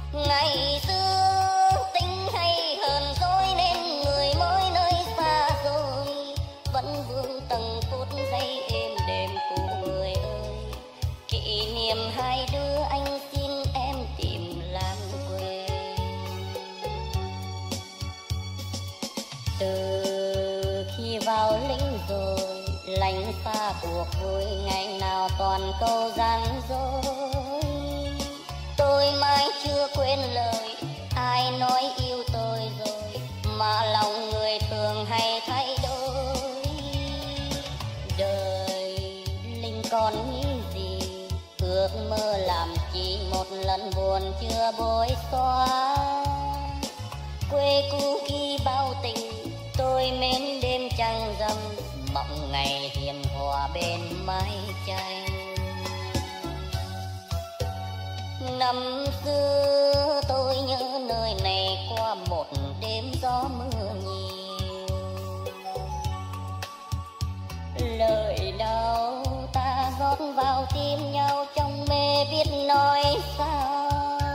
Ngày xưa tính hay hơn dối nên người mỗi nơi xa rồi, vẫn vương từng phút giây êm đềm của người ơi. Kỷ niệm hai đứa anh xin em tìm làng quê. Từ khi vào lính rồi lánh xa cuộc vui, ngày nào toàn câu gian dối. Tôi mãi chưa quên lời ai nói yêu tôi rồi, mà lòng người thường hay thay đổi. Đời linh còn nghĩ gì, ước mơ làm chi, một lần buồn chưa bối xóa. Quê cũ ghi bao tình, tôi mến đêm trăng rằm, mộng ngày hiền hòa bên mái tranh. Năm xưa tôi nhớ nơi này qua một đêm gió mưa nhiều. Lời đau ta rót vào tim nhau trong mê biết nói sao.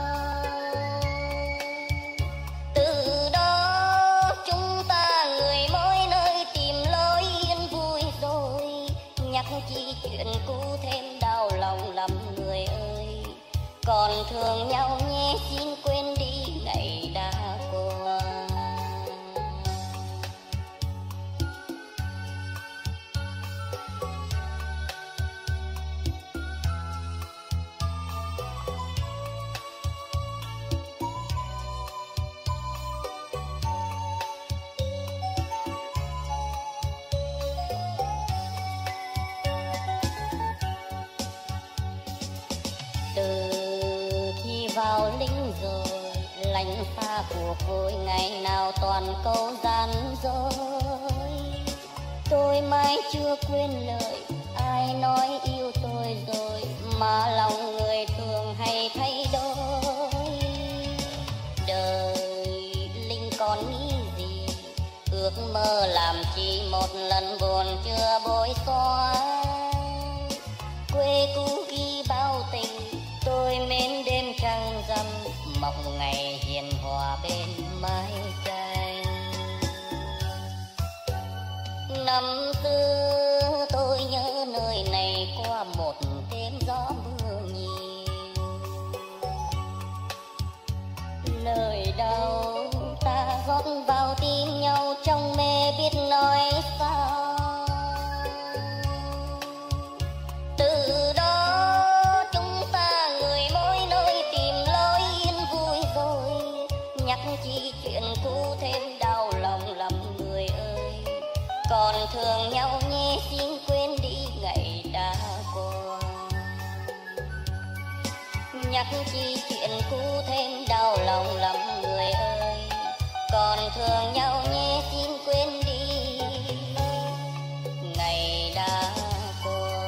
Từ đó chúng ta người mỗi nơi tìm lối yên vui rồi, nhắc chi chuyện cũ thêm đau lòng lắm người ơi. Còn thương nhau nhé, xin quên đi ngày đã qua. Vào lính rồi lánh xa cuộc vui, ngày nào toàn câu gian dối. Tôi mãi chưa quên lời ai nói yêu tôi rồi, mà lòng người thường hay thay đổi. Đời linh còn nghĩ gì, ước mơ làm chi, một lần buồn chưa bối xóa. Quê cũ ghi bao tình, tôi mến đêm trăng rằm, mộng ngày hiền hòa bên mái tranh. Năm xưa tôi nhớ nơi này qua một đêm gió mưa nhiều. Lời đau ta rót vào tim nhau trong mê biết nói sao. Từ đó nhắc chi chuyện cũ thêm đau lòng lắm người ơi. Còn thương nhau nhé, xin quên đi ngày đã qua. Nhắc chi chuyện cũ thêm đau lòng lắm người ơi. Còn thương nhau nhé, xin quên đi ngày đã qua.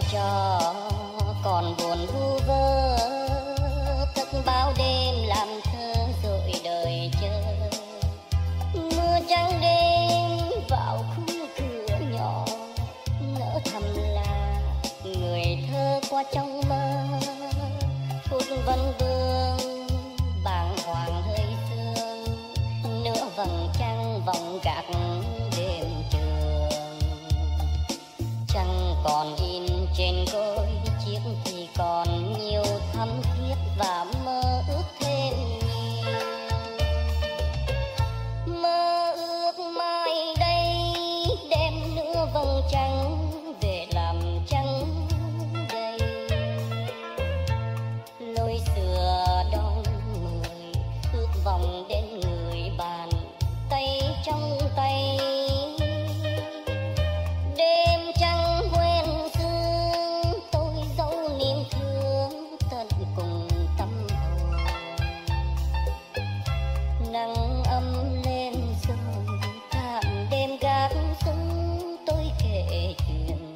trò còn buồn vu vơ, thức bao đêm làm thơ rồi đời chờ. Mưa trắng đêm vào khung cửa nhỏ, nỡ thầm là người thơ qua trong mơ. Phút vân vương bàng hoàng hơi sương, nửa vầng trăng vòng gạt đêm trường. Trăng còn in trên gối chiếc thì còn nhiều thắm thiết và mơ ước thêm nhiều. Mơ ước mai đây đem nửa vầng trăng về làm trăng đây. Lối xưa đón người ước vòng đến người bàn tay trong tay. Đêm trăng quên sương tôi dấu niềm thương tận cùng tâm hồn. Nắng ấm lên rồi thảm đêm gác súng tôi kể chuyện.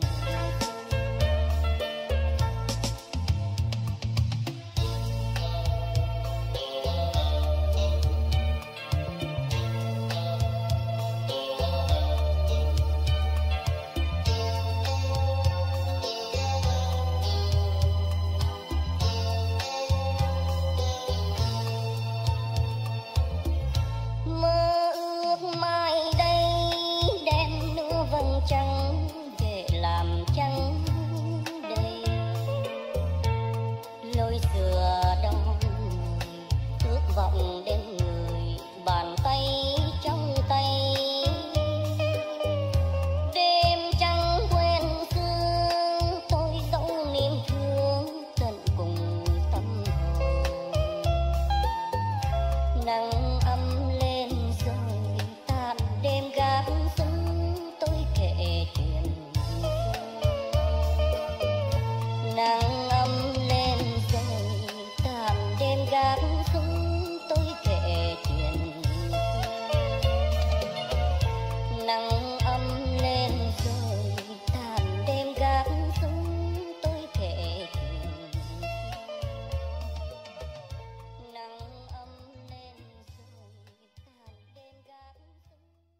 Mơ ước mai đây đem nửa vầng trăng về làm trăng đây. Lối xưa đón người ước vọng đến người bàn tay trong tay. Đêm trăng quên sương tôi dấu niềm thương tận cùng tâm hồn. Nắng ấm lên rồi tàn đêm gác súng tôi kể chuyện. Nắng ấm lên rồi tàn đêm gác súng tôi kể chuyện. Nắng ấm lên rồi tàn đêm gác súng tôi kể chuyện. Nắng ấm lên rồi tàn đêm gác súng.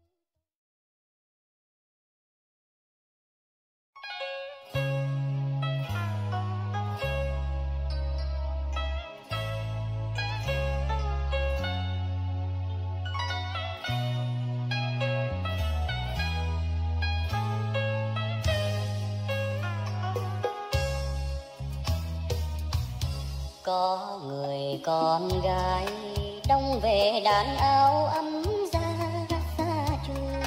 Có người con gái đông về đàn áo ấm ra xa chuông.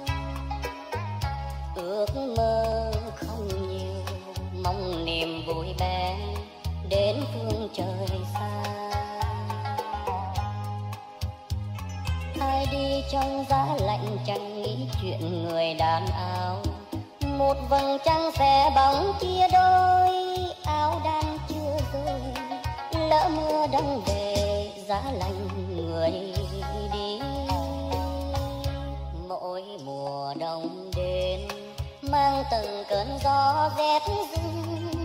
Ước mơ không nhiều mong niềm vui bé đến phương trời xa. Ai đi trong giá lạnh chẳng nghĩ chuyện người đàn áo. Một vầng trăng sẽ bóng chia đôi, áo đang chưa rơi lỡ mưa đông về giá lạnh người đi. Mỗi mùa đông đến mang từng cơn gió rét run